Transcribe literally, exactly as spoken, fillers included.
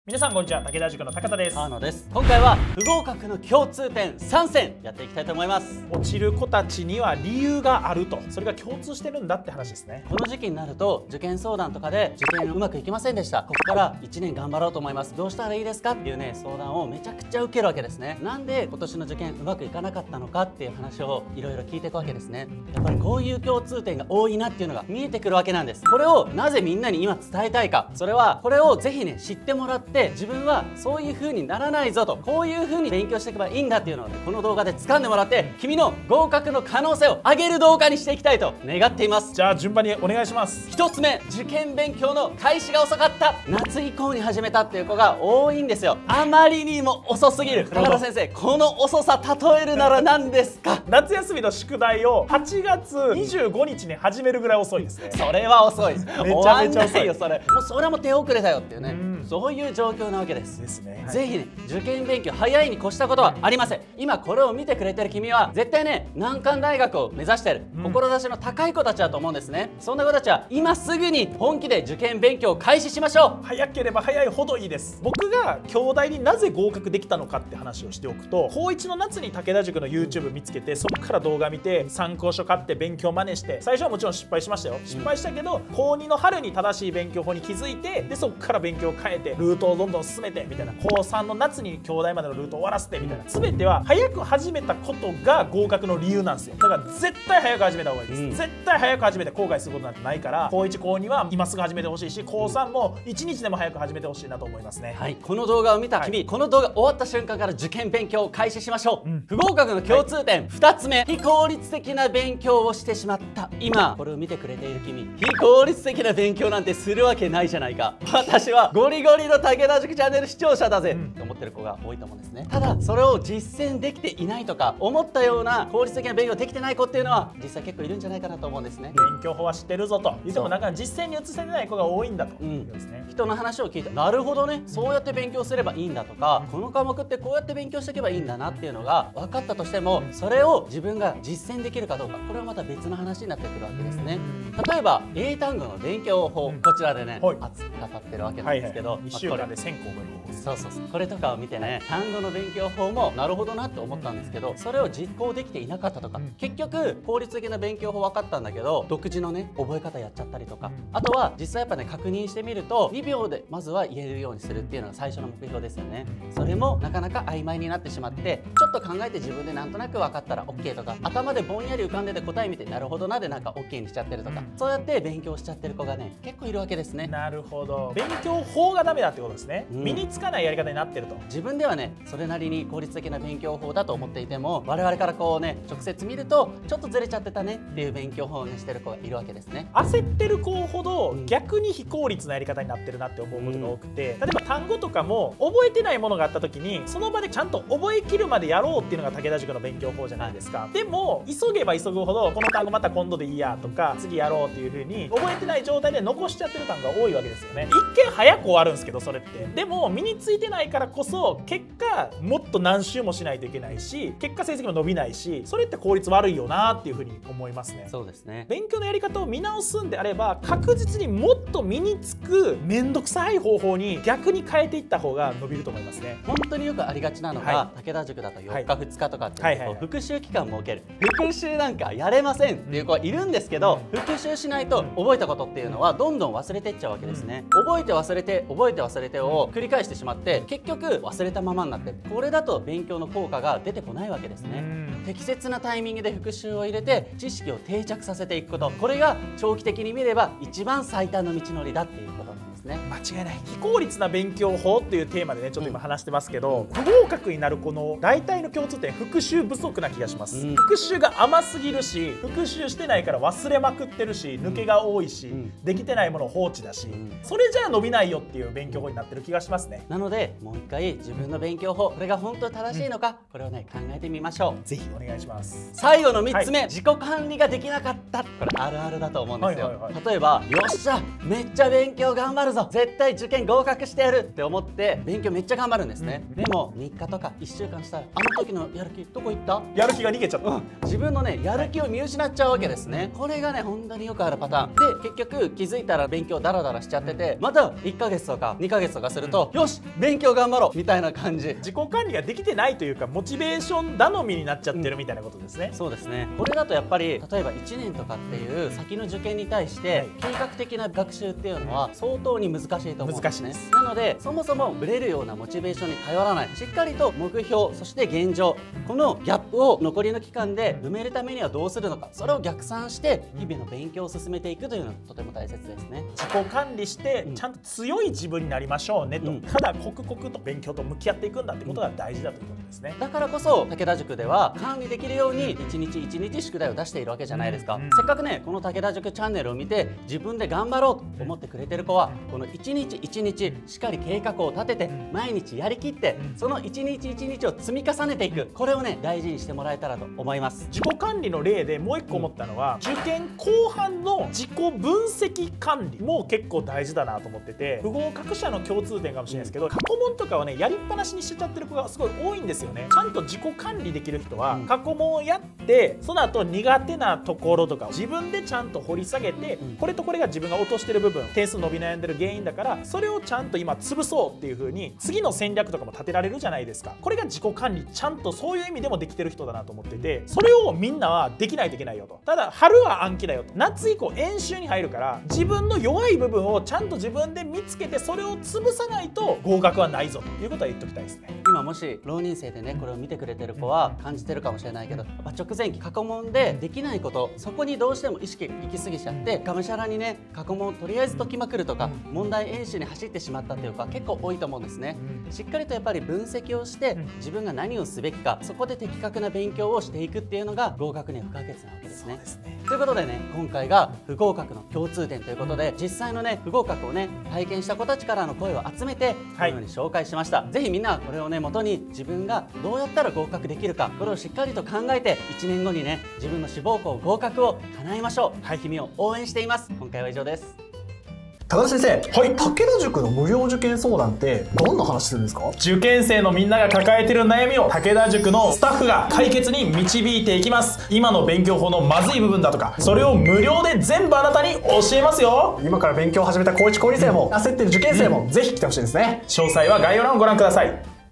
皆さんこんにちは、武田塾の高田です。 川野です。今回は不合格の共通点さんせんやっていきたいと思います。 落ちる子たちには理由があると、それが共通してるんだって話ですね。 この時期になると受験相談とかで受験うまくいきませんでした、ここからいちねん頑張ろうと思います、どうしたらいいですかっていうね相談をめちゃくちゃ受けるわけですね。なんで今年の受験うまくいかなかったのかっていう話をいろいろ聞いていくわけですね。やっぱりこういう共通点が多いなっていうのが見えてくるわけなんです。これをなぜみんなに今伝えたいか、それはこれをぜひね知ってもらって、自分はそういう風にならないぞと、こういう風に勉強していけばいいんだっていうのをねこの動画で掴んでもらって、君の合格の可能性を上げる動画にしていきたいと願っています。 じゃあ順番にお願いします。 ひとつめ、受験勉強の開始が遅かった。夏以降に始めたっていう子が多いんですよ。あまりにも遅すぎる。高田先生、この遅さ例えるなら何ですか？ 夏休みの宿題をはちがつにじゅうごにちに始めるぐらい遅いですね。 それは遅い。 めちゃめちゃ遅い。 終わんないよそれ。もうそれはもう手遅れだよっていうね、 うんそういう状況なわけです。 ですね。 ぜひね、受験勉強早いに越したことはありません。今これを見てくれてる君は絶対ね難関大学を目指してる、 うん、 志の高い子たちだと思うんですね。そんな子たちは今すぐに本気で受験勉強を開始しましょう。 早ければ早いほどいいです。僕が京大になぜ合格できたのかって話をしておくと、こういちの夏に武田塾の YouTube 見つけて、そこから動画見て参考書買って勉強真似して、最初はもちろん失敗しましたよ。失敗したけど、こうにの春に正しい勉強法に気づいて、でそこから勉強を変えてルートをどんどん進めてみたいな、こうさんの夏に京大までのルートを終わらせてみたいな、全ては早く始めたことが合格の理由なんですよ。だから絶対早く始めた方がいいです、うん、絶対早く始めて後悔することなんてないから、こういちこうには今すぐ始めてほしいし、こうさんもいちにちでも早く始めてほしいなと思いますね。 はい、この動画を見た君、はい、この動画終わった瞬間から受験勉強を開始しましょう、うん、不合格の共通点、はい、ふたつめ、非効率的な勉強をしてしまった。今これを見てくれている君、非効率的な勉強なんてするわけないじゃないか、私はゴリゴリの武田塾チャンネル視聴者だぜ、うん、って思ってる子が多いと思うんですね。ただそれを実践できていないとか、思ったような効率的な勉強できてない子っていうのは実際結構いるんじゃないかなと思うんですね。 勉強法は知ってるぞと言っても、なんか実践に移せない子が多いんだと、うん、ですね。 人の話を聞いて、なるほどね、そうやって勉強すればいいんだとか、この科目ってこうやって勉強していけばいいんだなっていうのが分かったとしても、それを自分が実践できるかどうか、これはまた別の話になってくるわけですね。例えば英単語の勉強法、こちらでね、はい、熱く語ってるわけなんですけど、 はいはい、いっしゅうかんでせんこ覚える方法。 そうそうそう、これとかを見てね、単語の勉強法もなるほどなって思ったんですけど、それを実行できていなかったとか、うん、結局効率的な勉強法分かったんだけど、独自のね覚え方やっちゃったりとか、うん、あとは実際やっぱね確認してみるとにびょうでまずは言えるようにするっていうのが最初の目標ですよね。それもなかなか曖昧になってしまって、ちょっと考えて自分でなんとなく分かったら オーケー とか、頭でぼんやり浮かんでて答え見てなるほどなでなんか オーケー にしちゃってるとか、うん、そうやって勉強しちゃってる子がね結構いるわけですね。 なるほど、勉強法がダメだってことですね、うん、身につかないやり方になってると。 自分ではねそれなりに効率的な勉強法だと思っていても、我々からこうね直接見るとちょっとずれちゃってたねっていう勉強法をねしてる子がいるわけですね。 焦ってる子ほど逆に非効率なやり方になってるなって思うことが多くて、うん、例えば単語とかも覚えてないものがあった時にその場でちゃんと覚えきるまでやろうっていうのが武田塾の勉強法じゃないですか。でも急げば急ぐほどこの単語また今度でいいやとか次やろうっていう風に覚えてない状態で残しちゃってる単語が多いわけですよね。一見早く終わるんですけど、それってでも身についてないからこそ結果もっと何周もしないといけないし、結果成績も伸びないし、それって効率悪いよなっていう風に思いますね。 そうですね。 勉強のやり方を見直すんであれば、確実にもっと身につく面倒くさい方法に逆に変えていった方が伸びると思いますね。 本当によくありがちなのが、はい、武田塾だとよっかふつかとかって復習期間設ける、復習なんかやれませんっていう子はいるんですけど、うん、復習しないと覚えたことっていうのはどんどん忘れていっちゃうわけですね、うん、覚えて忘れて覚えて忘れてを繰り返してしまって、結局忘れたままになって、これだと勉強の効果が出てこないわけですね、うん、適切なタイミングで復習を入れて知識を定着させていくこと、これが長期的に見れば一番最短の道のりだっていうことなんですね。 間違いない。非効率な勉強法っていうテーマでねちょっと今話してますけど、不合格になるこの大体の共通点、復習不足な気がします、うん、復習が甘すぎるし、復習してないから忘れまくってるし、抜けが多いし、うん、できてないもの放置だし、うん、それじゃあ伸びないよっていう勉強法になってる気がしますね。 なのでもう一回自分の勉強法、これが本当に正しいのか、うん、これをね考えてみましょう。 ぜひお願いします。 最後のみっつめ、はい、自己管理ができなかった。これあるあるだと思うんですよ。例えばよっしゃめっちゃ勉強頑張るるぞ、絶対受験合格してやるって思って勉強めっちゃ頑張るんですね、うん、でもみっかとかいっしゅうかんしたら、あの時のやる気どこ行った？ やる気が逃げちゃった、うん、 自分のねやる気を見失っちゃうわけですね。これがね本当によくあるパターンで、結局気づいたら勉強ダラダラしちゃってて、またいっかげつとかにかげつとかすると、うん、よし勉強頑張ろうみたいな感じ、 自己管理ができてないというか、モチベーション頼みになっちゃってるみたいなことですね、 うん、そうですね。これだとやっぱり例えばいちねんとかっていう先の受験に対して計画的な学習っていうのは相当に難しいと思うんですね。なのでそもそもブレるようなモチベーションに頼らない、しっかりと目標、そして現状、このギャップを残りの期間で埋めるためにはどうするのか、それを逆算して日々の勉強を進めていくというのがとても大切ですね。 自己管理してちゃんと強い自分になりましょうねと、うん、ただ刻々と勉強と向き合っていくんだってことが大事だということですね。 だからこそ武田塾では管理できるようにいちにちいちにち宿題を出しているわけじゃないですか、うん、せっかくねこの武田塾チャンネルを見て自分で頑張ろうと思ってくれてる子は、このいちにちいちにちしっかり計画を立てて毎日やりきって、そのいちにちいちにちを積み重ねていく、これをね大事にしてもらえたらと思います。 自己管理の例でもう一個思ったのは、うん、受験後半の自己分析管理も結構大事だなと思ってて、不合格者の共通点かもしれないですけど、過去問とかはねやりっぱなしにしちゃってる子がすごい多いんですよね。ちゃんと自己管理できる人は、うん、過去問をやってその後苦手なところとかを自分でちゃんと掘り下げて、うん、これとこれが自分が落としてる部分、点数伸び悩んでる原因だから、それをちゃんと今潰そうっていう風に次の戦略とかも立てられるじゃないですか。これが自己管理ちゃんとそういう意味でもできてる人だなと思ってて、それをみんなはできないといけないよと。ただ春は暗記だよと、夏以降演習に入るから自分の弱い部分をちゃんと自分で見つけて、それを潰さないと合格はないぞということは言っときたいですね。 今もし浪人生でねこれを見てくれてる子は感じてるかもしれないけど、やっぱ直前期過去問でできないこと、そこにどうしても意識行き過ぎちゃってがむしゃらにね過去問とりあえず解きまくるとか、問題演習に走ってしまったっていう子は結構多いと思うんですね。しっかりとやっぱり分析をして自分が何をすべきか、そこで的確な勉強をしていくっていうのが合格には不可欠なわけですね。ということでね、今回が不合格の共通点ということで、実際のね不合格をね体験した子たちからの声を集めてこのように紹介しました。ぜひみんなこれをね元に自分がどうやったら合格できるか、これをしっかりと考えていちねんごにね自分の志望校合格を叶えましょう。はい、君を応援しています。今回は以上です。 高田先生、はい、武田塾の無料受験相談ってどんな話するんですか？ 受験生のみんなが抱えている悩みを武田塾のスタッフが解決に導いていきます。今の勉強法のまずい部分だとか、それを無料で全部あなたに教えますよ。 今から勉強を始めた高いち高に生も、焦ってる受験生も、うん、ぜひ来てほしいですね。 詳細は概要欄をご覧ください。